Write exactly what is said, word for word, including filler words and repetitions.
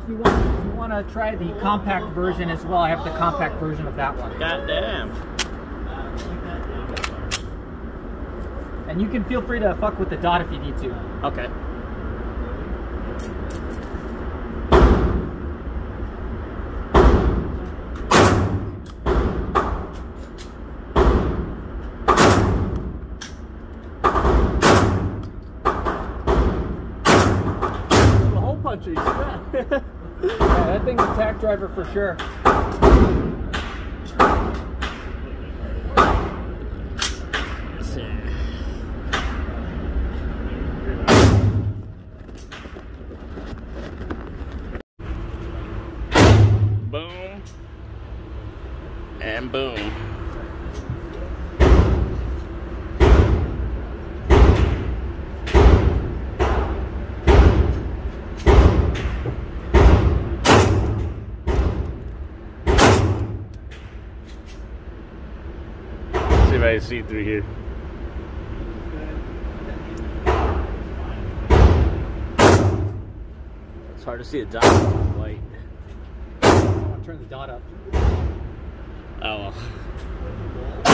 if you want, if you want to try the compact version as well, I have the compact version of that one. God damn. And you can feel free to fuck with the dot if you need to. Okay. Yeah, that thing's a tack driver for sure. Boom. And boom. See if I can see through here. It's hard to see a dot in white. I'll turn the dot up. Oh well.